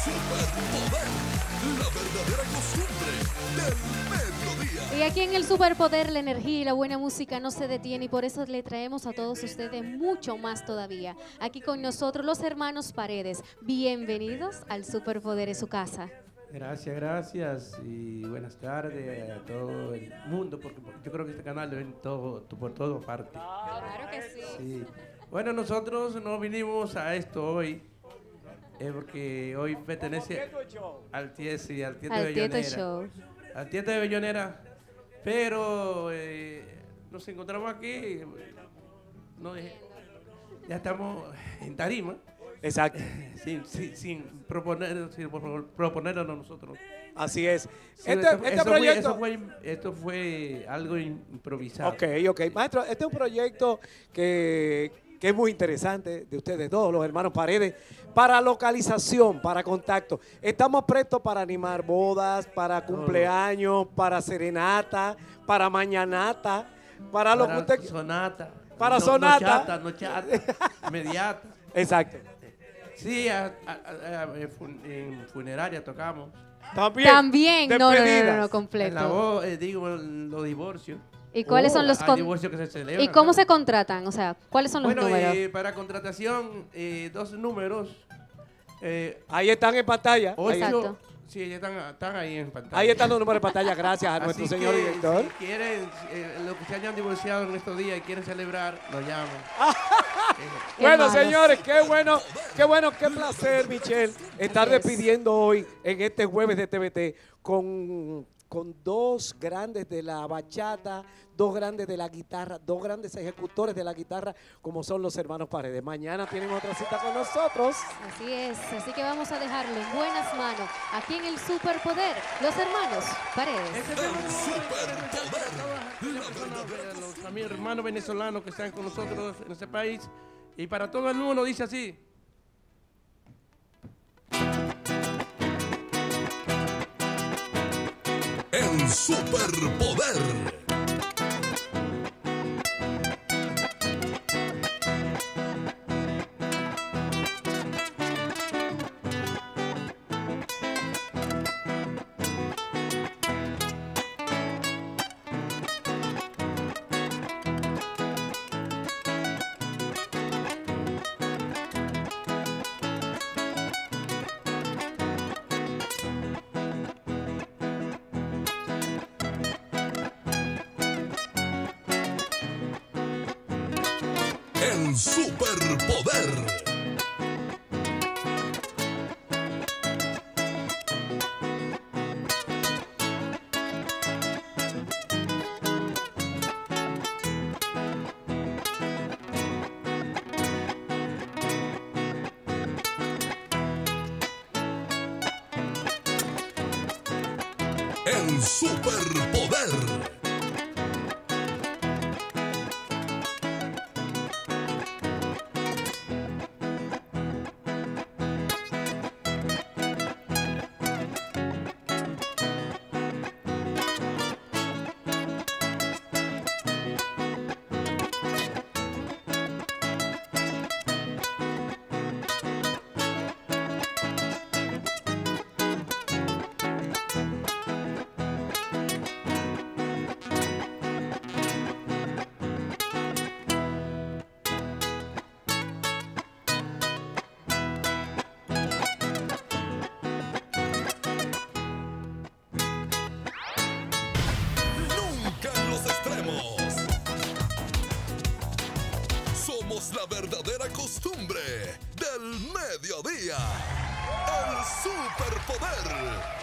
Superpoder, la verdadera costumbre del mediodía. Y aquí en el Superpoder la energía y la buena música no se detiene y por eso le traemos a todos ustedes mucho más todavía. Aquí con nosotros los hermanos Paredes. Bienvenidos al Superpoder en su casa. Gracias, gracias y buenas tardes a todo el mundo, porque yo creo que este canal lo ven por todas partes. Claro que sí. Sí. Bueno, nosotros no vinimos a esto hoy, porque hoy pertenece al Tieto Al Tieto Bellonera. Show. Al Tieto de Bellonera, pero nos encontramos aquí, ya estamos en tarima. Exacto. Sin proponerlo nosotros. Así es. Sí, Este proyecto... esto fue algo improvisado. Ok. Maestro, este es un proyecto que es muy interesante de ustedes dos, los hermanos Paredes, para localización, para contacto. Estamos prestos para animar bodas, para cumpleaños, para serenata, para mañanata, para lo que usted... Sonata. Para sonata. No chata, inmediata. Exacto. Sí, en funeraria tocamos. También. No, Despedidas. completo. En la voz, los divorcios. ¿Y cuáles son los Hay divorcios que se celebran. ¿Y cómo se contratan? O sea, ¿cuáles son los Bueno, números? para contratación, 2 números. Ahí están en pantalla. 8. Exacto. Sí, ya están ahí en pantalla. Ahí están los números de pantalla, gracias a Así nuestro que, señor director. Si quieren, los que se hayan divorciado en estos días y quieren celebrar, nos llaman. Bueno, Hermanos. señores, qué placer, Michelle, estar Así es. despidiendo hoy en este jueves de TVT con 2 grandes de la bachata, 2 grandes de la guitarra, 2 grandes ejecutores de la guitarra, como son los hermanos Paredes. Mañana tienen otra cita con nosotros. Así es, así que vamos a dejarlo en buenas manos. Aquí en el Superpoder, los hermanos Paredes. Este tema a mis hermanos venezolanos que están con nosotros en este país y para todo el mundo dice así. En Superpoder. En Superpoder. En Superpoder. Somos la verdadera costumbre del mediodía. El Superpoder.